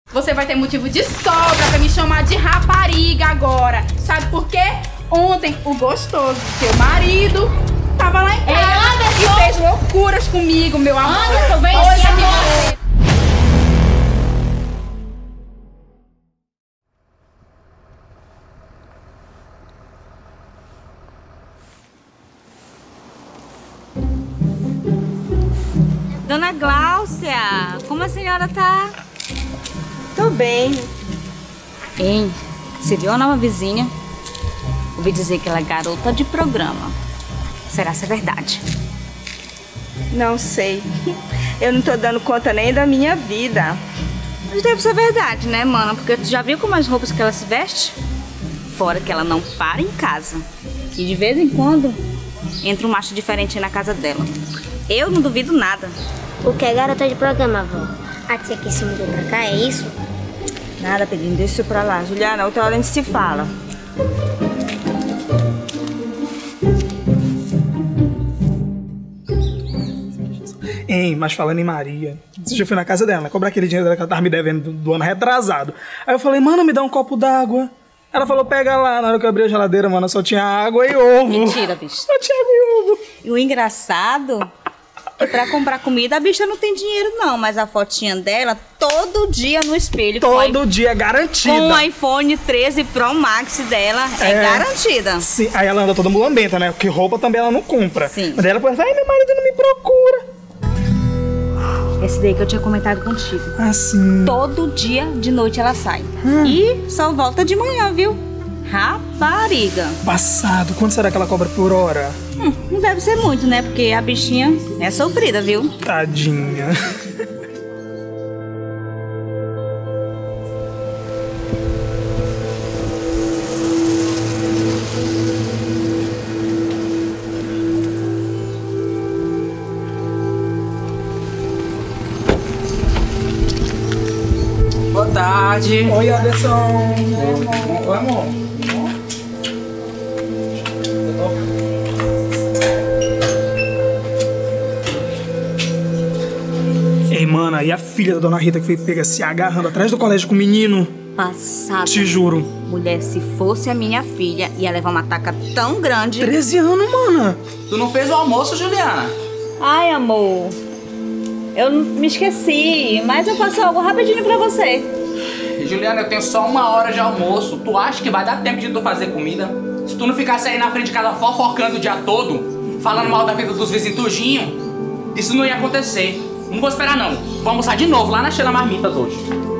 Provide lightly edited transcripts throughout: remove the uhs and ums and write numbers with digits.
Você vai ter motivo de sobra pra me chamar de rapariga agora. Sabe por quê? Ontem o gostoso do seu marido tava lá em casa e fez loucuras comigo, meu amor. Anderson, vem aqui agora. Dona Gláucia, como a senhora tá? Tô bem. Hein, você viu a nova vizinha? Ouvi dizer que ela é garota de programa. Será que é verdade? Não sei. Eu não tô dando conta nem da minha vida. Mas deve ser verdade, né, mana? Porque tu já viu como as roupas que ela se veste? Fora que ela não para em casa. E de vez em quando entra um macho diferente na casa dela. Eu não duvido nada. O que é garota de programa, avó? A tia que se mudou pra cá, é isso? Nada, Pedrinho, deixa isso pra lá. Juliana, outra hora a gente se fala. Hein, mas falando em Maria, você já foi na casa dela, cobrar aquele dinheiro dela que ela tava me devendo do ano retrasado. Aí eu falei, mano, me dá um copo d'água. Ela falou, pega lá. Na hora que eu abri a geladeira, mano, só tinha água e ovo. Mentira, bicho. Só tinha água e ovo. E o engraçado é que pra comprar comida a bicha não tem dinheiro não, mas a fotinha dela todo dia no espelho. Todo dia, garantida. Com o iPhone 13 Pro Max dela, é garantida. Sim, aí ela anda toda mulambenta, né? Porque roupa também ela não compra. Sim. Mas daí ela pensa, ai, meu marido não me procura. Esse daí que eu tinha comentado contigo. Ah, sim. Todo dia de noite ela sai. E só volta de manhã, viu? Rapariga. Passado, quanto será que ela cobra por hora? Não deve ser muito, né? Porque a bichinha é sofrida, viu? Tadinha. Boa tarde. Oi, Anderson. Oi, amor. Ei, mana, e a filha da dona Rita que foi pega se agarrando atrás do colégio com o menino? Passada. Te juro. Mulher, se fosse a minha filha, ia levar uma taca tão grande. 13 anos, mana. Tu não fez o almoço, Juliana? Ai, amor. Eu me esqueci, mas eu faço algo rapidinho pra você. Juliana, eu tenho só 1 hora de almoço. Tu acha que vai dar tempo de tu fazer comida? Se tu não ficasse aí na frente de casa fofocando o dia todo, falando mal da vida dos vizinhos tudinho, isso não ia acontecer. Não vou esperar, não. Vou almoçar de novo lá na Sheila Marmitas hoje.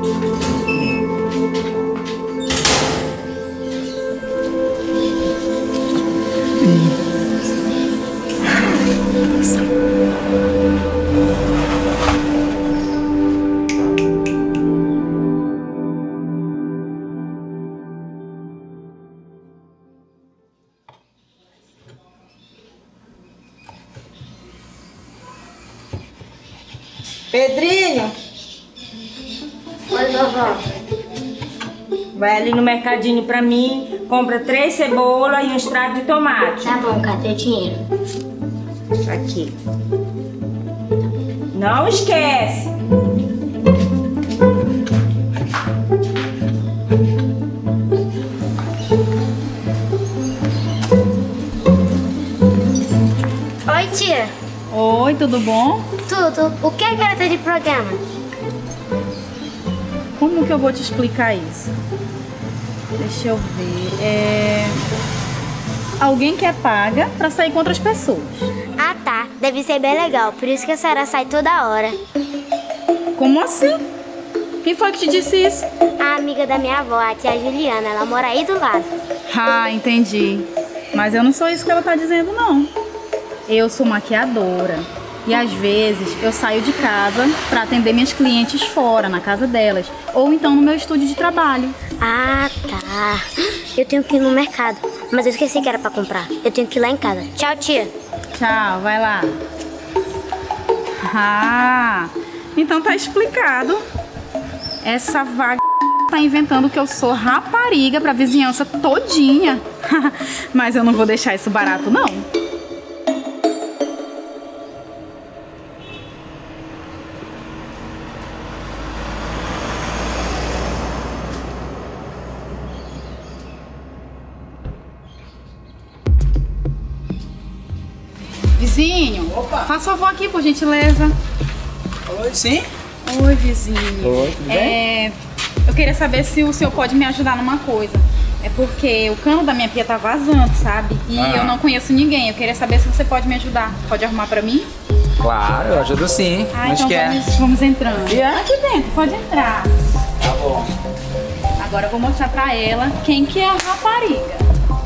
Pedrinho, Oi, vovó. Vai ali no mercadinho pra mim, compra 3 cebolas e um extrato de tomate. Tá bom, cadê o dinheiro? Aqui. Não esquece. Oi, tia. Oi, tudo bom? Tudo. O que é garota de programa? Como que eu vou te explicar isso? Deixa eu ver. Alguém que é paga pra sair com outras pessoas. Ah, tá. Deve ser bem legal. Por isso que a senhora sai toda hora. Como assim? Quem foi que te disse isso? A amiga da minha avó, a tia Juliana, ela mora aí do lado. Ah, entendi. Mas eu não sou isso que ela tá dizendo, não. Eu sou maquiadora. E às vezes eu saio de casa pra atender minhas clientes fora, na casa delas. Ou então no meu estúdio de trabalho. Ah, tá. Eu tenho que ir no mercado. Mas eu esqueci que era pra comprar. Eu tenho que ir lá em casa. Tchau, tia. Tchau, vai lá. Ah, então tá explicado. Essa vaga tá inventando que eu sou rapariga pra vizinhança todinha. Mas eu não vou deixar isso barato, não. Vizinho, Opa. faz favor aqui, por gentileza. Oi, sim? Oi, vizinho. Oi, tudo bem? Eu queria saber se o senhor pode me ajudar numa coisa. É porque o cano da minha pia tá vazando, sabe? E eu não conheço ninguém. Eu queria saber se você pode me ajudar. Pode arrumar pra mim? Claro, eu ajudo sim. Então vamos entrando. Aqui dentro, pode entrar. Tá bom. Agora eu vou mostrar pra ela quem que é a rapariga.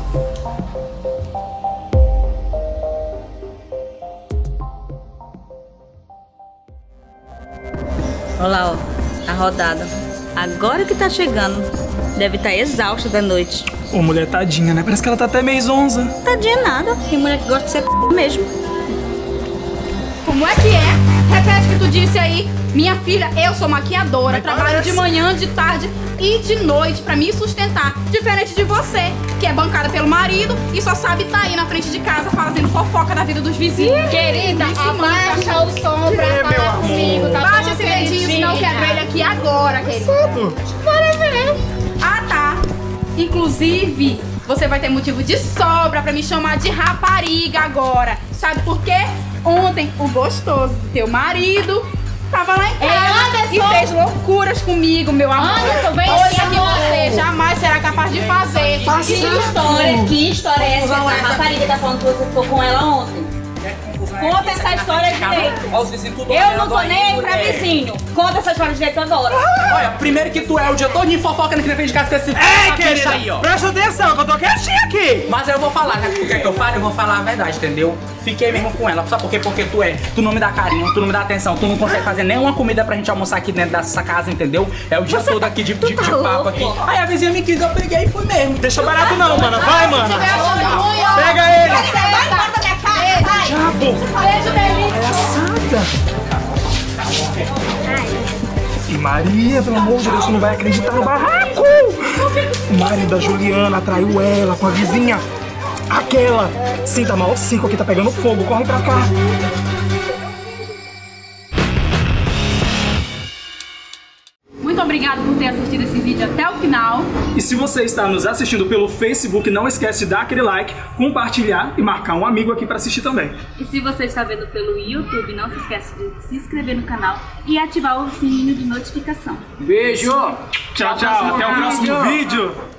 Olha lá, ó, a rodada. Agora que tá chegando. Deve estar exausta da noite. Ô, mulher tadinha, né? Parece que ela tá até meio zonza. Tadinha nada. Tem mulher que gosta de ser mesmo. Como é que é? Repete o que tu disse aí. Minha filha, eu sou maquiadora, trabalho de manhã, de tarde e de noite pra me sustentar. Diferente de você, que é bancada pelo marido e só sabe tá aí na frente de casa fazendo fofoca da vida dos vizinhos. Querida, abaixa o som pra falar comigo, tá bom? Baixa esse dedinho, senão eu quebro ele aqui agora, querida. Bora ver. Ah, tá. Inclusive, você vai ter motivo de sobra pra me chamar de rapariga agora. Sabe por quê? Ontem, o gostoso do teu marido tava lá em casa e fez loucuras comigo, meu amor. Anderson, vem coisa cá, que você jamais será capaz de fazer. Que história é essa? Essa rapariga tá falando que você ficou com ela ontem. Conta essa história direito. Olha os vizinhos tudo Eu não olhando tô aí, nem aí pra mulher. vizinho. Conta essa história direito agora. Olha, primeiro que tu é o dia todo fofocando aqui na frente de casa com esse bicho aí, ó. Presta atenção, que eu tô quietinho aqui. Mas eu vou falar, né? O que é que eu falo? Eu vou falar a verdade, entendeu? Fiquei mesmo com ela. Sabe por quê? Porque tu não me dá carinho, tu não me dá atenção, tu não consegue fazer nenhuma comida pra gente almoçar aqui dentro dessa casa, entendeu? É o dia todo aqui de papo aqui. Aí a vizinha me quis, eu peguei e fui mesmo. Deixa barato não, mana. Vai, mana. Pega ele. Beijo, delícia. E Maria, pelo amor de Deus, você não vai acreditar no barraco. O marido da Juliana atraiu ela com a vizinha. Aquela. Sim, tá mal cinco aqui, tá pegando fogo. Corre pra cá. Muito obrigada por ter assistido esse vídeo até o final. E se você está nos assistindo pelo Facebook, não esquece de dar aquele like, compartilhar e marcar um amigo aqui pra assistir também. E se você está vendo pelo YouTube, não se esqueça de se inscrever no canal e ativar o sininho de notificação. Beijo! Tchau, tchau. Até o próximo vídeo.